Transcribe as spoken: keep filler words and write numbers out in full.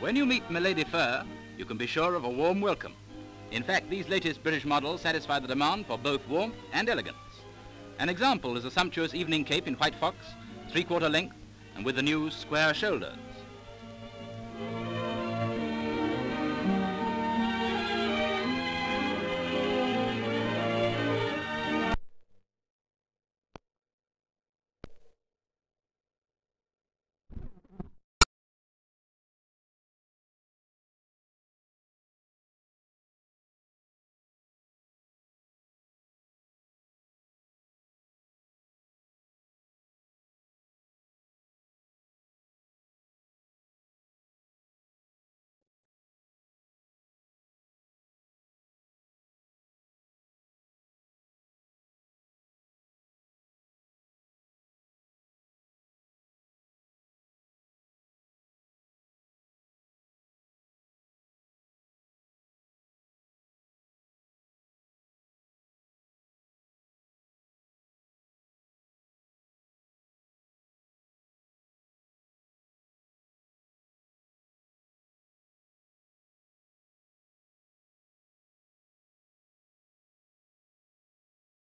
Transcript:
When you meet Milady Fur, you can be sure of a warm welcome. In fact, these latest British models satisfy the demand for both warmth and elegance. An example is a sumptuous evening cape in white fox, three-quarter length, and with the new square shoulders.